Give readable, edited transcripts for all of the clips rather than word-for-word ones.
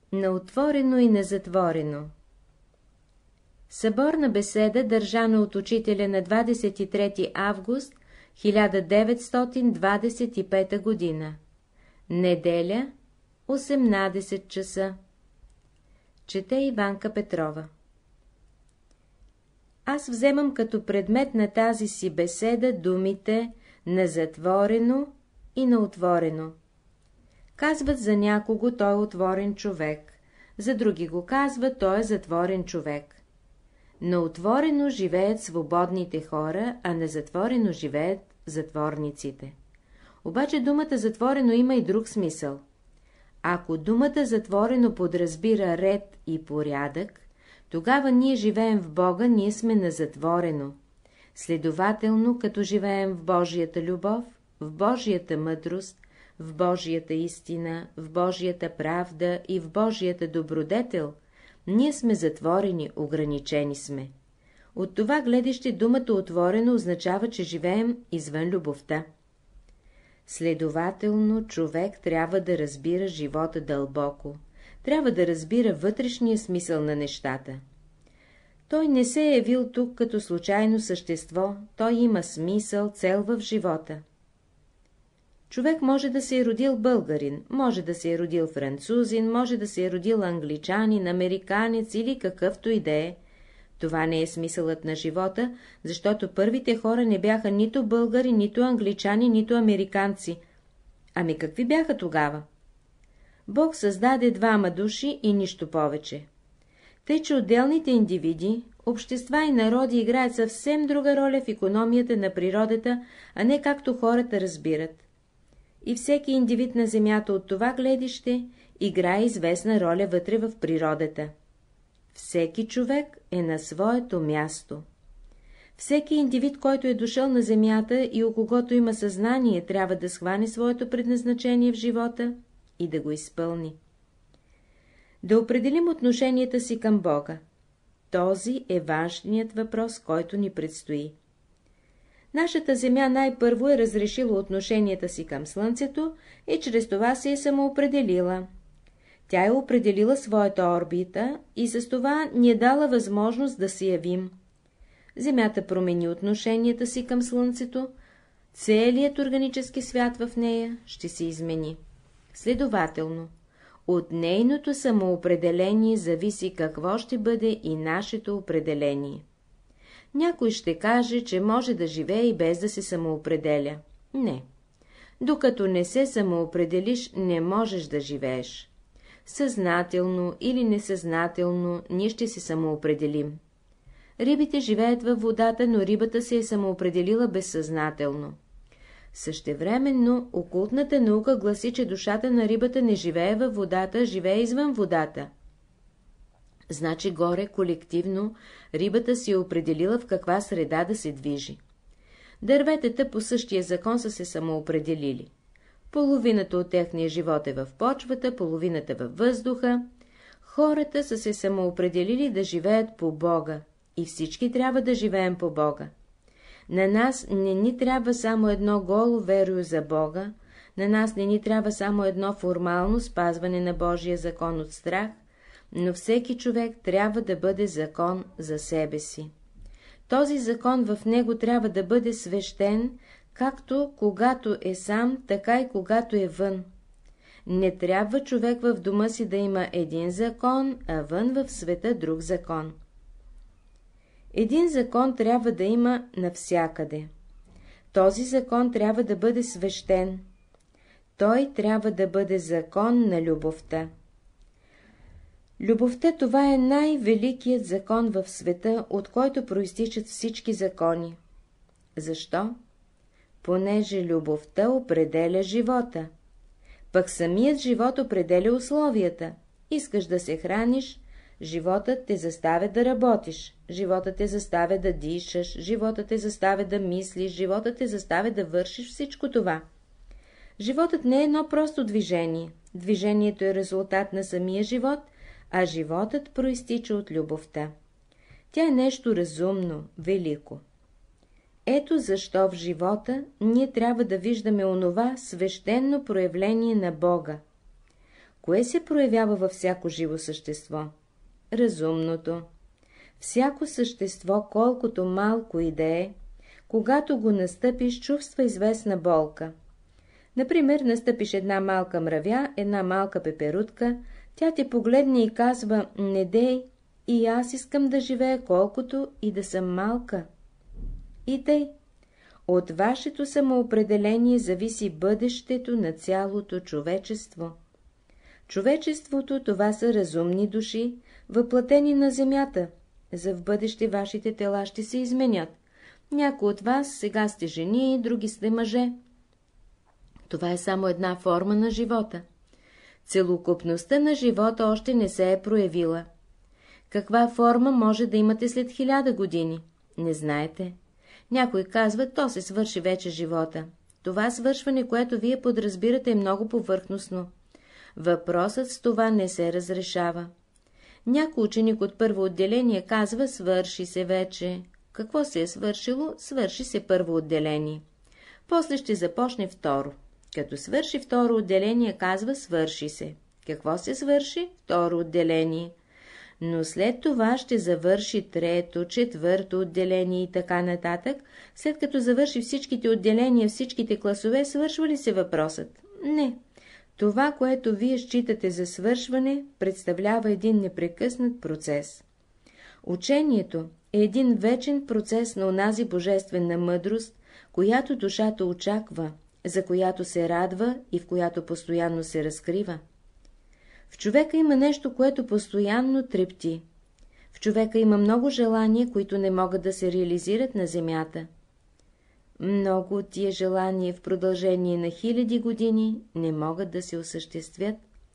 На отворено и на затворено. Съборна беседа, държана от учителя на 23 август 1925 година. Неделя, 18 часа. Чете Иванка Петрова. Аз вземам като предмет на тази си беседа думите на затворено и на отворено. Казват за някого той е отворен човек, за други го казват той е затворен човек. На отворено живеят свободните хора, а на затворено живеят затворниците. Обаче думата затворено има и друг смисъл. Ако думата затворено подразбира ред и порядък, тогава ние живеем в Бога, ние сме на затворено. Следователно, като живеем в Божията любов, в Божията мъдрост, в Божията истина, в Божията правда и в Божията добродетел, ние сме затворени, ограничени сме. От това гледаще думата отворено означава, че живеем извън любовта. Следователно, човек трябва да разбира живота дълбоко, трябва да разбира вътрешния смисъл на нещата. Той не се е явил тук като случайно същество, той има смисъл, цел в живота. Човек може да се е родил българин, може да се е родил французин, може да се е родил англичанин, американец или какъвто и да е. Това не е смисълът на живота, защото първите хора не бяха нито българи, нито англичани, нито американци. Ами какви бяха тогава? Бог създаде двама души и нищо повече. Тъй, че отделните индивиди, общества и народи играят съвсем друга роля в икономията на природата, а не както хората разбират. И всеки индивид на земята от това гледище играе известна роля вътре в природата. Всеки човек е на своето място. Всеки индивид, който е дошъл на земята и у когото има съзнание, трябва да схване своето предназначение в живота и да го изпълни. Да определим отношенията си към Бога. Този е важният въпрос, който ни предстои. Нашата Земя най-първо е разрешила отношенията си към Слънцето и чрез това се е самоопределила. Тя е определила своята орбита и с това ни е дала възможност да се явим. Земята промени отношенията си към Слънцето, целият органически свят в нея ще се измени. Следователно, от нейното самоопределение зависи какво ще бъде и нашето определение. Някой ще каже, че може да живее и без да се самоопределя. Не. Докато не се самоопределиш, не можеш да живееш. Съзнателно или несъзнателно ние ще се самоопределим. Рибите живеят във водата, но рибата се е самоопределила безсъзнателно. Същевременно окултната наука гласи, че душата на рибата не живее във водата, а живее извън водата. Значи горе, колективно, рибата си е определила в каква среда да се движи. Дърветата по същия закон са се самоопределили. Половината от техния живот е в почвата, половината във въздуха. Хората са се самоопределили да живеят по Бога и всички трябва да живеем по Бога. На нас не ни трябва само едно голо верую за Бога, на нас не ни трябва само едно формално спазване на Божия закон от страх, но всеки човек трябва да бъде закон за себе си. Този закон в него трябва да бъде свещен, както когато е сам, така и когато е вън. Не трябва човек в дома си да има един закон, а вън в света друг закон. Един закон трябва да има навсякъде. Този закон трябва да бъде свещен. Той трябва да бъде закон на любовта. Любовта, това е най-великият закон в света, от който проистичат всички закони. Защо? Понеже любовта определя живота. Пък самият живот определя условията. Искаш да се храниш, животът те заставя да работиш, животът те заставя да дишаш, животът те заставя да мислиш, животът те заставя да вършиш всичко това. Животът не е едно просто движение. Движението е резултат на самия живот, а животът проистича от любовта. Тя е нещо разумно, велико. Ето защо в живота ние трябва да виждаме онова свещено проявление на Бога. Кое се проявява във всяко живо същество? Разумното. Всяко същество, колкото малко и да е, когато го настъпиш, чувства известна болка. Например, настъпиш една малка мравя, една малка пеперутка, тя те погледне и казва: не дей, и аз искам да живея, колкото и да съм малка. И тъй. От вашето самоопределение зависи бъдещето на цялото човечество. Човечеството, това са разумни души, въплатени на земята. За в бъдеще вашите тела ще се изменят. Някои от вас сега сте жени, други сте мъже. Това е само една форма на живота. Целокупността на живота още не се е проявила. Каква форма може да имате след 1000 години? Не знаете. Някой казва, то се свърши вече живота. Това свършване, което вие подразбирате, е много повърхностно. Въпросът с това не се разрешава. Някой ученик от първо отделение казва, свърши се вече. Какво се е свършило? Свърши се първо отделение. После ще започне второ. Като свърши второ отделение, казва, свърши се. Какво се свърши? Второ отделение. Но след това ще завърши трето, четвърто отделение и така нататък. След като завърши всичките отделения, всичките класове, свършва ли се въпросът? Не. Това, което вие считате за свършване, представлява един непрекъснат процес. Учението е един вечен процес на онази божествена мъдрост, която душата очаква, за която се радва и в която постоянно се разкрива. В човека има нещо, което постоянно трепти. В човека има много желания, които не могат да се реализират на земята. Много от тия желания в продължение на 1000 години не могат да се осъществят.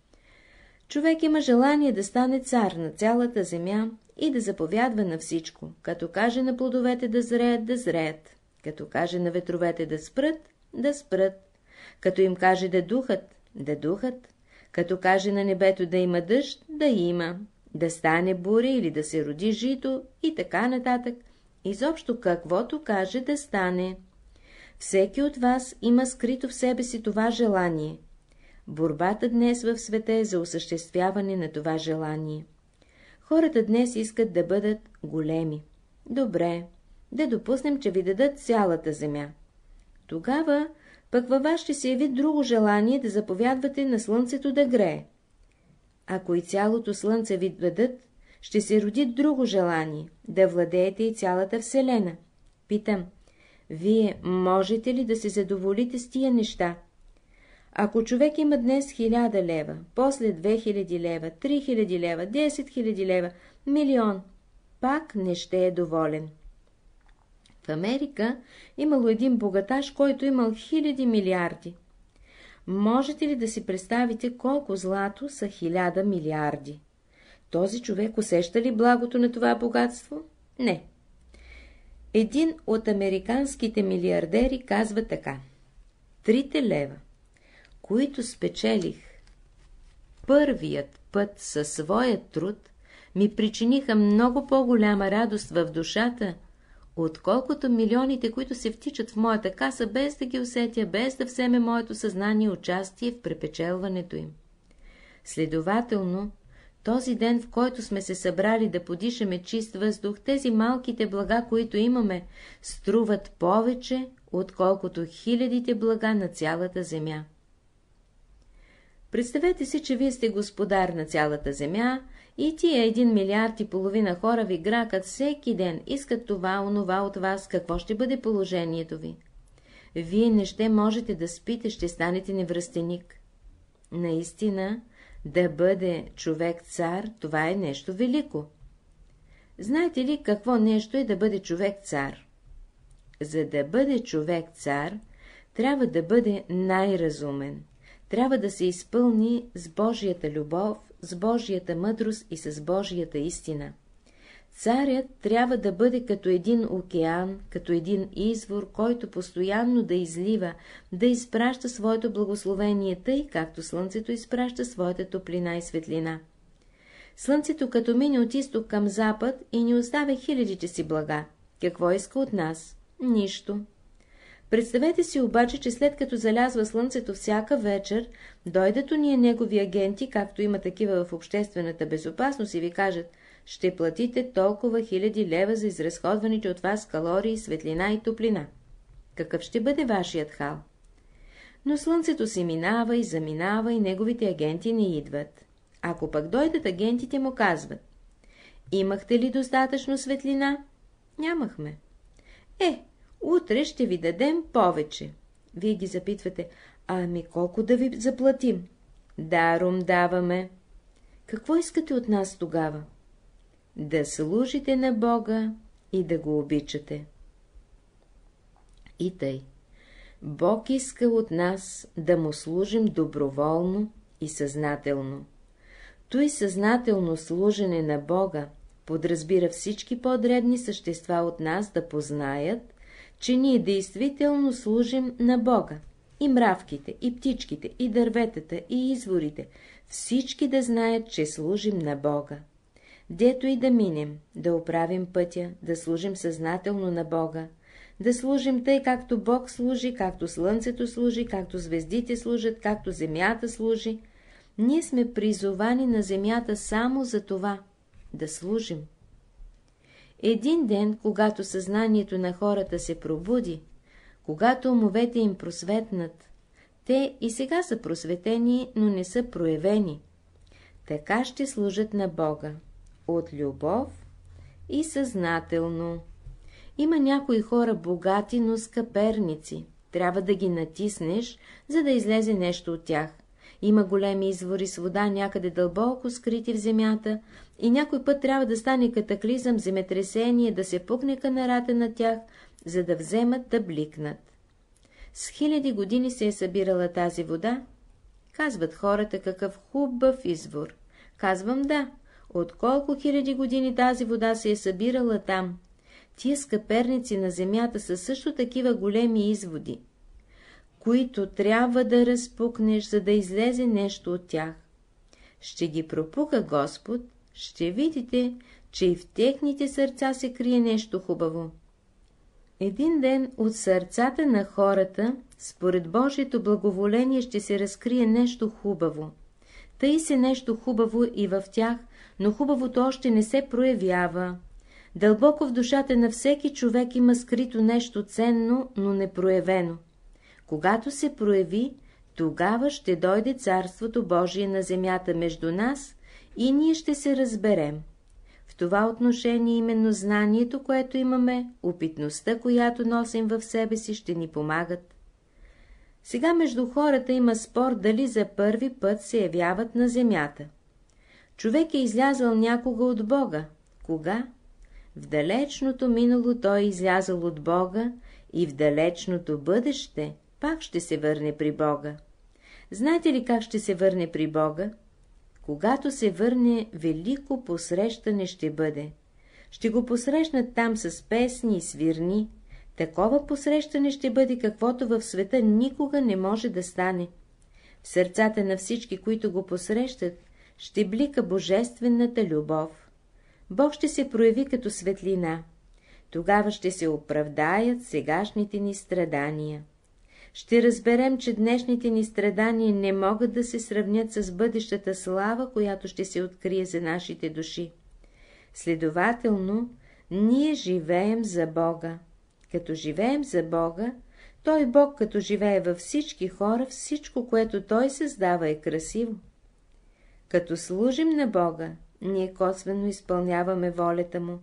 Човек има желание да стане цар на цялата земя и да заповядва на всичко, като каже на плодовете да зреят, да зреят, като каже на ветровете да спрат, да спрат, като им каже да духат, да духат, като каже на небето да има дъжд, да има, да стане буря или да се роди жито и така нататък, изобщо каквото каже да стане. Всеки от вас има скрито в себе си това желание. Борбата днес в света е за осъществяване на това желание. Хората днес искат да бъдат големи. Добре, да допуснем, че ви дадат цялата земя. Тогава пък във вас ще се яви друго желание да заповядвате на слънцето да грее. Ако и цялото слънце ви дадат, ще се роди друго желание да владеете и цялата вселена. Питам, вие можете ли да се задоволите с тия неща? Ако човек има днес 1000 лева, после 2000 лева, 3000 лева, 10 000 лева, милион, пак не ще е доволен. В Америка имало един богаташ, който имал 1000 милиарди. Можете ли да си представите колко злато са 1000 милиарди? Този човек усеща ли благото на това богатство? Не. Един от американските милиардери казва така: 3 лева, които спечелих първият път със своя труд, ми причиниха много по-голяма радост в душата, отколкото милионите, които се втичат в моята каса, без да ги усетя, без да вземе моето съзнание участие в препечелването им. Следователно, този ден, в който сме се събрали да подишаме чист въздух, тези малките блага, които имаме, струват повече, отколкото хилядите блага на цялата земя. Представете си, че вие сте господар на цялата земя и тия 1,5 милиарда хора ви гракат всеки ден, искат това, онова от вас, какво ще бъде положението ви? Вие не ще можете да спите, ще станете невръстеник. Наистина, да бъде човек цар, това е нещо велико. Знаете ли какво нещо е да бъде човек цар? За да бъде човек цар, трябва да бъде най-разумен. Трябва да се изпълни с Божията любов, с Божията мъдрост и с Божията истина. Царят трябва да бъде като един океан, като един извор, който постоянно да излива, да изпраща своето благословение, тъй както слънцето изпраща своята топлина и светлина. Слънцето като мине от изток към запад и ни оставя хилядите си блага. Какво иска от нас? Нищо. Представете си обаче, че след като залязва слънцето всяка вечер, дойдат уния негови агенти, както има такива в обществената безопасност, и ви кажат: ще платите толкова хиляди лева за изразходваните от вас калории, светлина и топлина. Какъв ще бъде вашият хал? Но слънцето си минава и заминава и неговите агенти не идват. Ако пък дойдат, агентите му казват: имахте ли достатъчно светлина? Нямахме. Утре ще ви дадем повече. Вие ги запитвате: ами колко да ви заплатим? Даром даваме. Какво искате от нас тогава? Да служите на Бога и да го обичате. И тъй. Бог иска от нас да му служим доброволно и съзнателно. Той съзнателно служене на Бога подразбира всички по-дребни същества от нас да познаят, че ние действително служим на Бога. И мравките, и птичките, и дърветата, и изворите, всички да знаят, че служим на Бога. Дето и да минем, да оправим пътя, да служим съзнателно на Бога, да служим тъй, както Бог служи, както слънцето служи, както звездите служат, както земята служи. Ние сме призовани на земята само за това — да служим. Един ден, когато съзнанието на хората се пробуди, когато умовете им просветнат, те и сега са просветени, но не са проявени, така ще служат на Бога, от любов и съзнателно. Има някои хора богати, но скъперници. Трябва да ги натиснеш, за да излезе нещо от тях. Има големи извори с вода някъде дълбоко скрити в земята и някой път трябва да стане катаклизъм, земетресение, да се пукне канарата на тях, за да вземат да бликнат. С хиляди години се е събирала тази вода. Казват хората: какъв хубав извор. Казвам: да, от колко хиляди години тази вода се е събирала там. Тия скъперници на земята са също такива големи изводи, които трябва да разпукнеш, за да излезе нещо от тях. Ще ги пропука Господ, ще видите, че и в техните сърца се крие нещо хубаво. Един ден от сърцата на хората, според Божието благоволение, ще се разкрие нещо хубаво. Тъй се нещо хубаво и в тях, но хубавото още не се проявява. Дълбоко в душата на всеки човек има скрито нещо ценно, но непроявено. Когато се прояви, тогава ще дойде Царството Божие на земята между нас и ние ще се разберем. В това отношение именно знанието, което имаме, опитността, която носим в себе си, ще ни помагат. Сега между хората има спор дали за първи път се явяват на земята. Човек е излязъл някога от Бога. Кога? В далечното минало той е излязъл от Бога и в далечното бъдеще пак ще се върне при Бога. Знаете ли как ще се върне при Бога? Когато се върне, велико посрещане ще бъде. Ще го посрещнат там с песни и свирни. Такова посрещане ще бъде, каквото в света никога не може да стане. В сърцата на всички, които го посрещат, ще блика божествената любов. Бог ще се прояви като светлина. Тогава ще се оправдаят сегашните ни страдания. Ще разберем, че днешните ни страдания не могат да се сравнят с бъдещата слава, която ще се открие за нашите души. Следователно, ние живеем за Бога. Като живеем за Бога, той Бог, като живее във всички хора, всичко, което Той създава, е красиво. Като служим на Бога, ние косвено изпълняваме волята Му.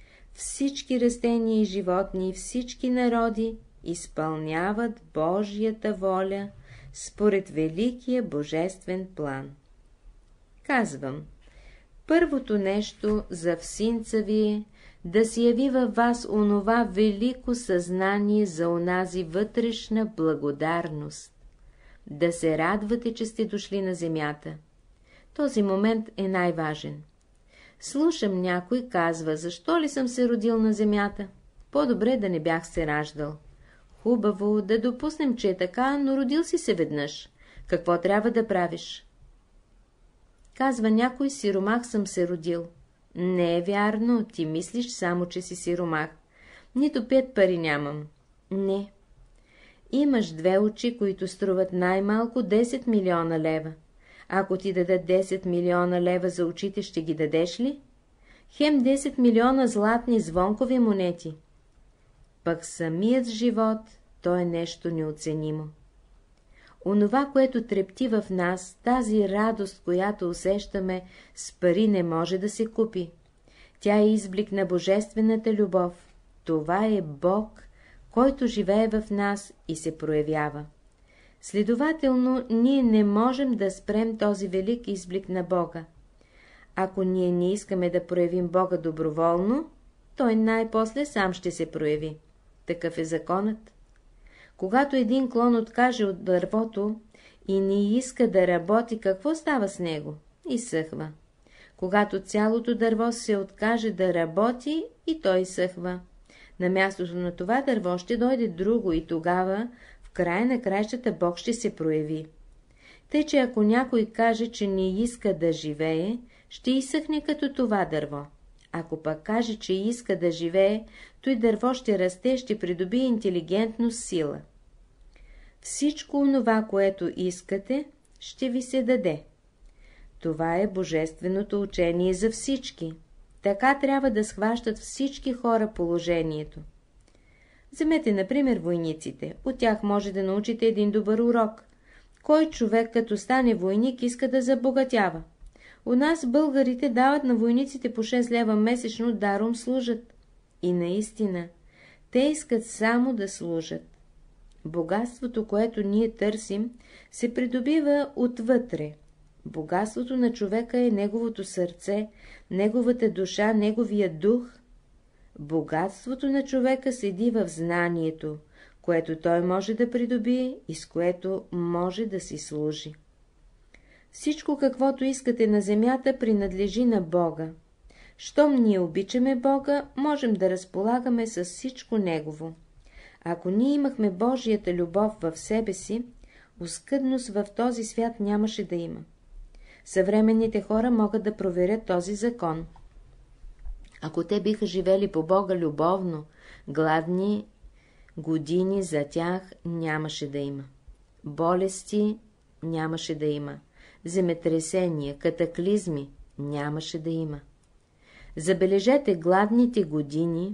Всички растения и животни и всички народи изпълняват Божията воля според великия божествен план. Казвам, първото нещо за всинца ви е да се яви във вас онова велико съзнание за онази вътрешна благодарност. Да се радвате, че сте дошли на земята. Този момент е най-важен. Слушам, някой казва: защо ли съм се родил на земята? По-добре да не бях се раждал. Хубаво, да допуснем, че е така, но родил си се веднъж. Какво трябва да правиш? Казва някой: сиромах съм се родил. Не е вярно, ти мислиш само, че си сиромах. Нито 5 пари нямам. Не. Имаш 2 очи, които струват най-малко 10 милиона лева. Ако ти дадат 10 милиона лева за очите, ще ги дадеш ли? Хем 10 милиона златни звонкови монети. Пък самият живот, то е нещо неоценимо. Онова, което трепти в нас, тази радост, която усещаме, с пари не може да се купи. Тя е изблик на божествената любов. Това е Бог, който живее в нас и се проявява. Следователно, ние не можем да спрем този велик изблик на Бога. Ако ние не искаме да проявим Бога доброволно, той най-после сам ще се прояви. Такъв е законът. Когато един клон откаже от дървото и не иска да работи, какво става с него? Изсъхва. Когато цялото дърво се откаже да работи, и той изсъхва. На мястото на това дърво ще дойде друго и тогава, в края на краищата, Бог ще се прояви. Тъй, че ако някой каже, че не иска да живее, ще изсъхне като това дърво. Ако пък каже, че иска да живее, той дърво ще расте, ще придобие интелигентност, сила. Всичко онова, което искате, ще ви се даде. Това е божественото учение за всички. Така трябва да схващат всички хора положението. Вземете, например, войниците. От тях може да научите един добър урок. Кой човек, като стане войник, иска да забогатява? У нас българите дават на войниците по 6 лева месечно, даром служат. И наистина, те искат само да служат. Богатството, което ние търсим, се придобива отвътре. Богатството на човека е неговото сърце, неговата душа, неговия дух. Богатството на човека седи в знанието, което той може да придобие и с което може да си служи. Всичко, каквото искате на земята, принадлежи на Бога. Щом ние обичаме Бога, можем да разполагаме с всичко Негово. Ако ние имахме Божията любов в себе си, оскъдност в този свят нямаше да има. Съвременните хора могат да проверят този закон. Ако те биха живели по Бога любовно, гладни години за тях нямаше да има. Болести нямаше да има. Земетресения, катаклизми нямаше да има. Забележете гладните години,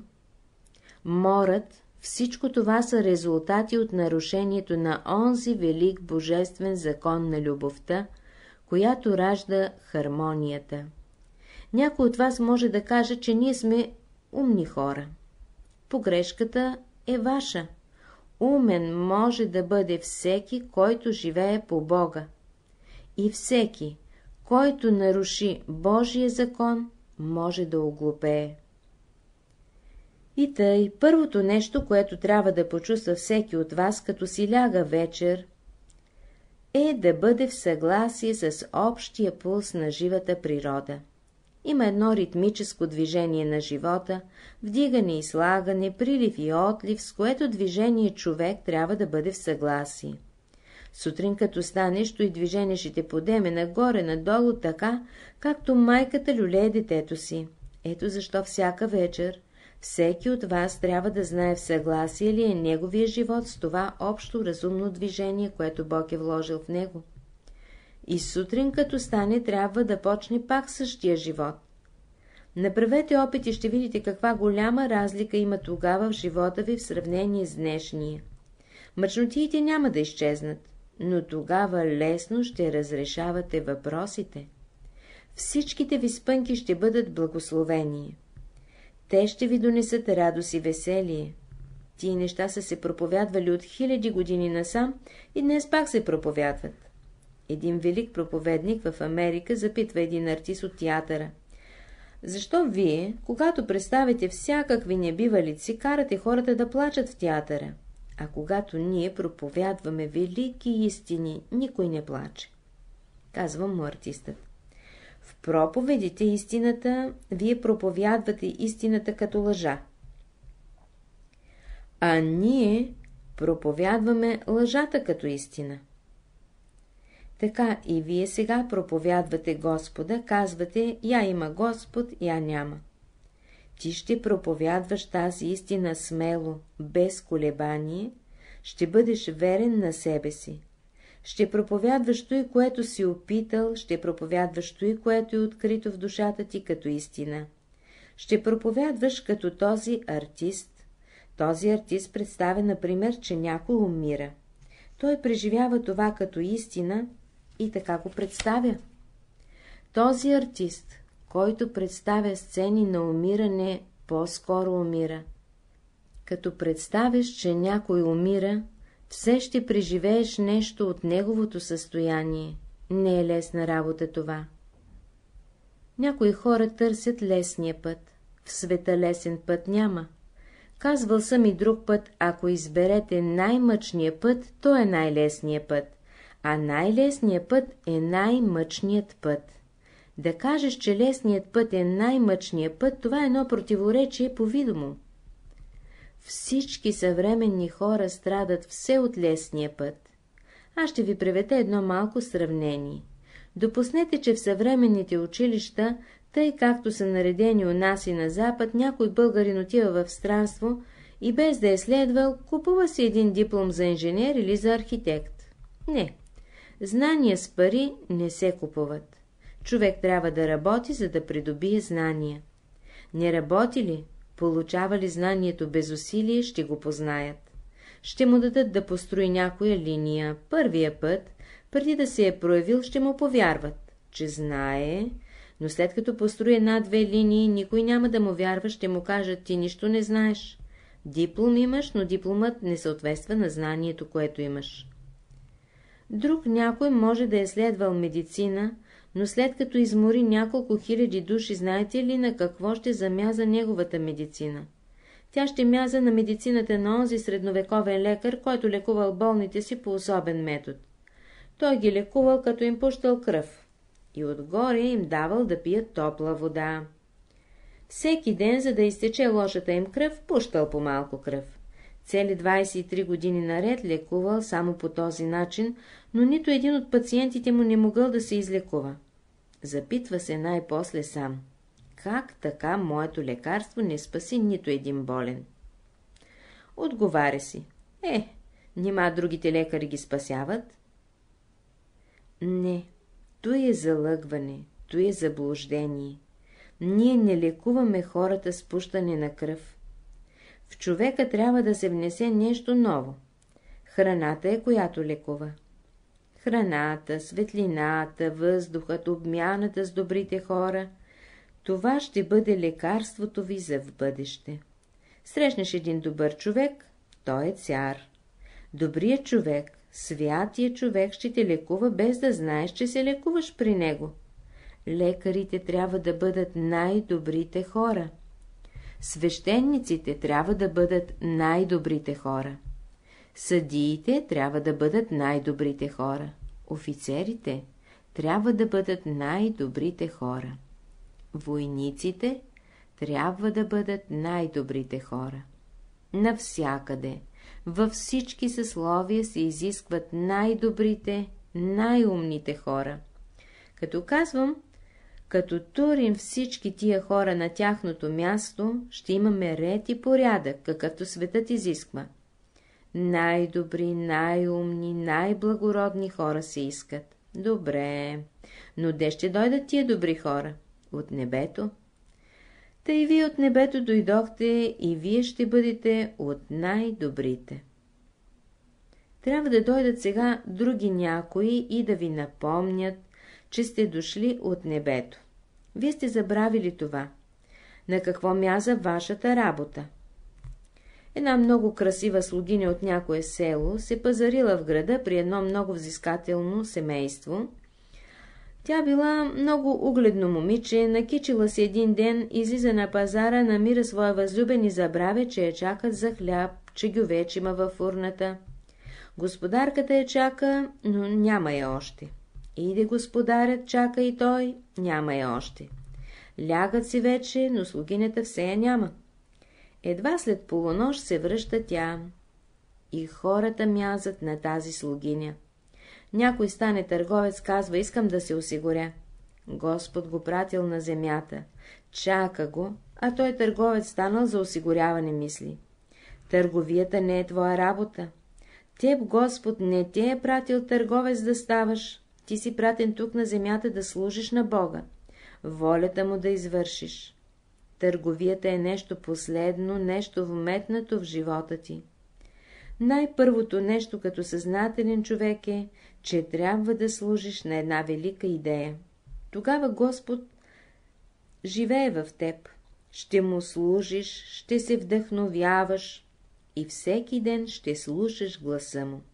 морът, всичко това са резултати от нарушението на онзи велик божествен закон на любовта, която ражда хармонията. Някой от вас може да каже, че ние сме умни хора. Погрешката е ваша. Умен може да бъде всеки, който живее по Бога. И всеки, който наруши Божия закон, може да оглупее. И тъй, първото нещо, което трябва да почувства всеки от вас, като си ляга вечер, е да бъде в съгласие с общия пулс на живата природа. Има едно ритмическо движение на живота, вдигане и слагане, прилив и отлив, с което движение човек трябва да бъде в съгласие. Сутрин като станеш, и движение ще те подеме нагоре-надолу така, както майката люлее детето си. Ето защо всяка вечер всеки от вас трябва да знае в съгласие ли е неговия живот с това общо разумно движение, което Бог е вложил в него. И сутрин като стане, трябва да почне пак същия живот. Направете опит и ще видите каква голяма разлика има тогава в живота ви в сравнение с днешния. Мъчнотиите няма да изчезнат, но тогава лесно ще разрешавате въпросите. Всичките ви спънки ще бъдат благословение. Те ще ви донесат радост и веселие. Тие неща са се проповядвали от 1000 години насам и днес пак се проповядват. Един велик проповедник в Америка запитва един артист от театъра: защо вие, когато представите всякакви небивалици, карате хората да плачат в театъра, а когато ние проповядваме велики истини, никой не плаче? Казва му артистът: в проповедите истината, вие проповядвате истината като лъжа, а ние проповядваме лъжата като истина. Така и вие сега проповядвате Господа, казвате: я има Господ, я няма. Ти ще проповядваш тази истина смело, без колебание, ще бъдеш верен на себе си. Ще проповядваш той, което си опитал, ще проповядваш той, което е открито в душата ти като истина. Ще проповядваш като този артист. Този артист представя, например, че някой умира. Той преживява това като истина и така го представя. Този артист, който представя сцени на умиране, по-скоро умира. Като представяш, че някой умира, все ще преживееш нещо от неговото състояние. Не е лесна работа това. Някои хора търсят лесния път. В света лесен път няма. Казвал съм и друг път, ако изберете най-мъчния път, то е най-лесният път, а най-лесният път е най-мъчният път. Да кажеш, че лесният път е най-мъчният път, това е едно противоречие по-видимо. Всички съвременни хора страдат все от лесния път. Аз ще ви приведа едно малко сравнение. Допуснете, че в съвременните училища, тъй както са наредени у нас и на Запад, някой българин отива в странство и без да е следвал, купува си един диплом за инженер или за архитект. Не, знания с пари не се купуват. Човек трябва да работи, за да придобие знания. Не работи ли, получава ли знанието без усилие, ще го познаят. Ще му дадат да построи някоя линия. Първия път, преди да се е проявил, ще му повярват, че знае, но след като построи една-две линии, никой няма да му вярва, ще му кажат, ти нищо не знаеш. Диплом имаш, но дипломът не съответства на знанието, което имаш. Друг някой може да е следвал медицина, но след като измори няколко хиляди души, знаете ли на какво ще замяза неговата медицина? Тя ще мяза на медицината на онзи средновековен лекар, който лекувал болните си по особен метод. Той ги лекувал, като им пущал кръв. И отгоре им давал да пият топла вода. Всеки ден, за да изтече лошата им кръв, пущал по малко кръв. Цели 23 години наред лекувал само по този начин, но нито един от пациентите му не могъл да се излекува. Запитва се най-после сам. Как така моето лекарство не спаси нито един болен? Отговаря си. Нима другите лекари ги спасяват? Не, то е залъгване, то е заблуждение. Ние не лекуваме хората с пущане на кръв. В човека трябва да се внесе нещо ново. Храната е, която лекува. Храната, светлината, въздухът, обмяната с добрите хора – това ще бъде лекарството ви за в бъдеще. Срещнеш един добър човек, той е цар. Добрият човек, святият човек ще те лекува, без да знаеш, че се лекуваш при него. Лекарите трябва да бъдат най-добрите хора. Свещениците трябва да бъдат най-добрите хора. Съдиите трябва да бъдат най-добрите хора. Офицерите трябва да бъдат най-добрите хора. Войниците трябва да бъдат най-добрите хора. Навсякъде, във всички съсловия се изискват най-добрите, най-умните хора. Като казвам, като турим всички тия хора на тяхното място, ще имаме ред и порядък, какъвто светът изисква. Най-добри, най-умни, най-благородни хора се искат. Добре, но де ще дойдат тия добри хора? От небето? Тъй вие от небето дойдохте и вие ще бъдете от най-добрите. Трябва да дойдат сега други някои и да ви напомнят, че сте дошли от небето. Вие сте забравили това. На какво мяза вашата работа? Една много красива слугиня от някое село се пазарила в града при едно много взискателно семейство. Тя била много угледно момиче, накичила се един ден, излиза на пазара, намира своя възлюбен и забравя, че я чакат за хляб, че гювеч има във фурната. Господарката я чака, но няма я още. Иде господарят, чака и той, няма я още. Лягат си вече, но слугинята все я няма. Едва след полунощ се връща тя. И хората мязат на тази слугиня. Някой стане търговец, казва, искам да се осигуря. Господ го пратил на земята. Чака го, а той търговец станал за осигуряване мисли. Търговията не е твоя работа. Теб Господ не ти е пратил търговец да ставаш, ти си пратен тук на земята да служиш на Бога, волята му да извършиш. Търговията е нещо последно, нещо вметнато в живота ти. Най-първото нещо като съзнателен човек е, че трябва да служиш на една велика идея. Тогава Господ живее в теб, ще му служиш, ще се вдъхновяваш и всеки ден ще слушаш гласа му.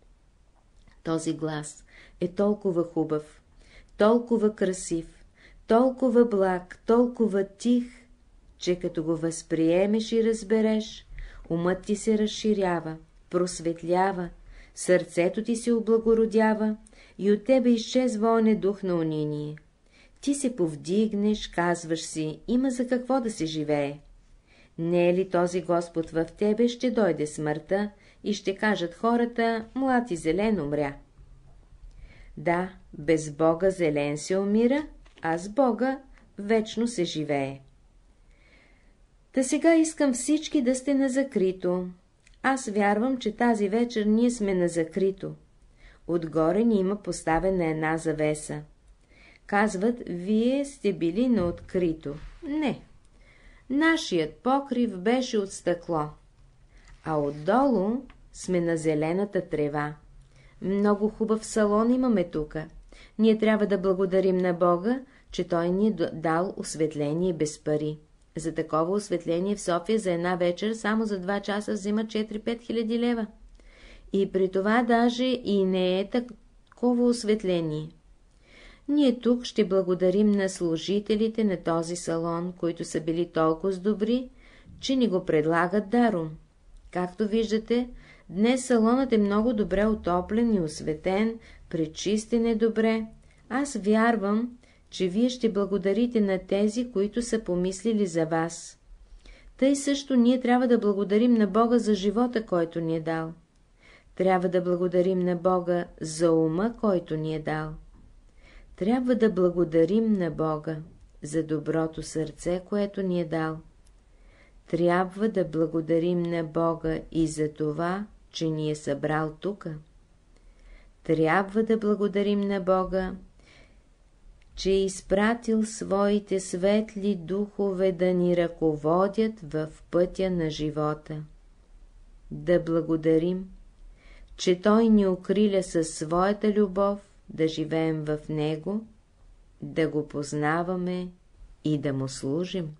Този глас е толкова хубав, толкова красив, толкова благ, толкова тих, че като го възприемеш и разбереш, умът ти се разширява, просветлява, сърцето ти се облагородява и от тебе изчезва оня дух на униние. Ти се повдигнеш, казваш си, има за какво да се живее. Не е ли този Господ в тебе, ще дойде смъртта и ще кажат хората, млад и зелен умря. Да, без Бога зелен се умира, а с Бога вечно се живее. Та сега искам всички да сте на закрито. Аз вярвам, че тази вечер ние сме на закрито. Отгоре ни има поставена една завеса. Казват, вие сте били на открито. Не. Нашият покрив беше от стъкло, а отдолу сме на зелената трева. Много хубав салон имаме тука. Ние трябва да благодарим на Бога, че Той ни е дал осветление без пари. За такова осветление в София за една вечер само за 2 часа взима 4-5 хиляди лева. И при това даже и не е такова осветление. Ние тук ще благодарим на служителите на този салон, които са били толкова добри, че ни го предлагат даром. Както виждате, днес салонът е много добре отоплен и осветен, пречистен е добре. Аз вярвам, че вие ще благодарите на тези, които са помислили за вас. Тъй също ние трябва да благодарим на Бога за живота, който ни е дал. Трябва да благодарим на Бога за ума, който ни е дал. Трябва да благодарим на Бога за доброто сърце, което ни е дал. Трябва да благодарим на Бога и за това, че ни е събрал тука. Трябва да благодарим на Бога, че е изпратил своите светли духове да ни ръководят в пътя на живота. Да благодарим, че Той ни укриля със своята любов, да живеем в Него, да го познаваме и да му служим.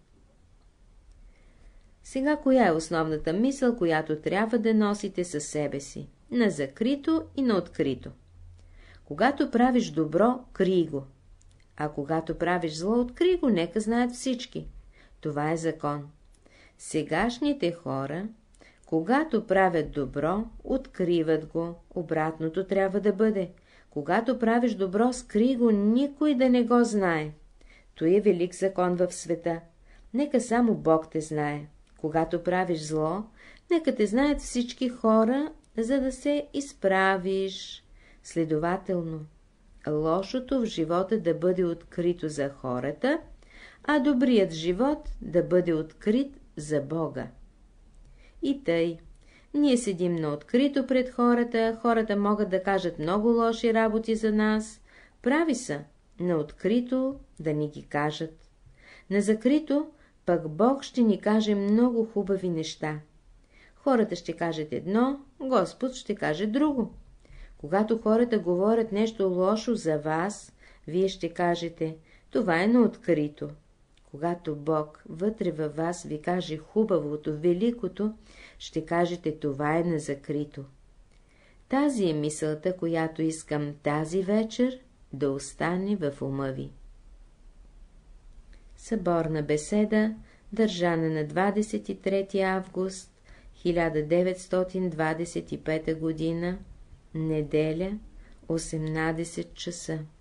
Сега коя е основната мисъл, която трябва да носите със себе си? На закрито и на открито. Когато правиш добро, крий го, а когато правиш зло, открий го, нека знаят всички. Това е закон. Сегашните хора, когато правят добро, откриват го, обратното трябва да бъде. Когато правиш добро, скрий го, никой да не го знае. Той е велик закон в света. Нека само Бог те знае. Когато правиш зло, нека те знаят всички хора, за да се изправиш. Следователно, лошото в живота да бъде открито за хората, а добрият живот да бъде открит за Бога. И тъй, ние седим на открито пред хората, хората могат да кажат много лоши работи за нас, прави са, на открито да ни ги кажат. На закрито пък Бог ще ни каже много хубави неща. Хората ще кажат едно, Господ ще каже друго. Когато хората говорят нещо лошо за вас, вие ще кажете, това е на открито. Когато Бог вътре във вас ви каже хубавото, великото, ще кажете, това е на закрито. Тази е мисълта, която искам тази вечер да остане в ума ви. Съборна беседа, държана на 23 август 1925 година, неделя, 18 часа.